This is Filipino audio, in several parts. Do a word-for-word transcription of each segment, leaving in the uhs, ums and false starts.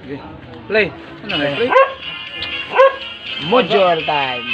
Okay. Play. Ano nga, play? Module time.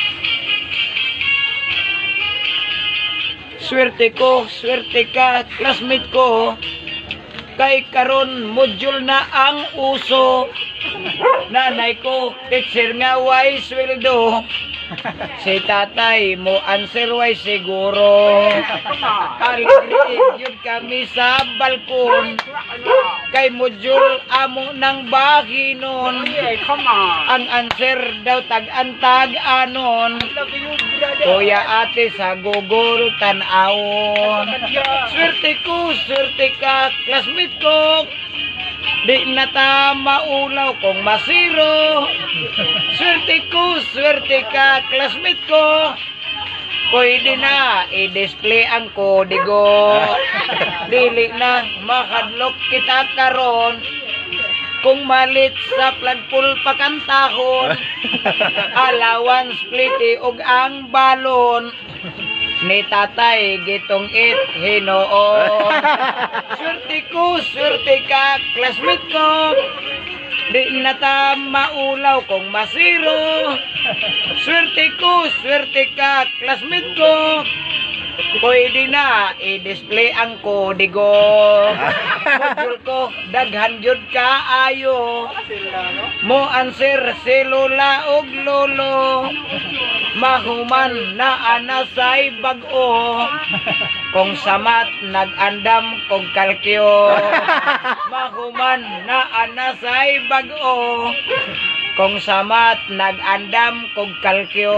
Swerte ko, swerte ka, classmate ko. Kay karon module na ang uso. Nanay ko, teacher nga way sweldo. Si tatay mo answer way siguro. Aligri yun kami sa balkon. Kay module amo ng bahinon. Ang answer daw tag-antag anon. Kuya ate sa Google tanawon. Swerte ko, swerte ka, classmate ko. Di na ta maulaw kung masiro. Swerte ko, swerte ka, classmate ko. Pwede na i-display ang kodigo. Dili na makadlok kita karon. Kung malit sa flagpole pakantahon. Allowance pliti og ang balon. Ni tatay gitong it hinoon. Swerte ko, swerte ka, classmate ko. Di na ta maulaw kung masiro. Swerte ko, swerte ka, classmate ko. Pwede na i-display ang kodigo. Module ko, daghan jud ka ayo. Mo answer si lola og lolo. Mahuman na anasay bag-o. Kung samat nag-andam kong kalkyo. Mahuman na anasay bag-o. Kung samat nag-andam kong kalkyo.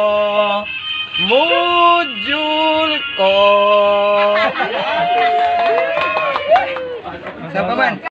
Module ko. Sa paman.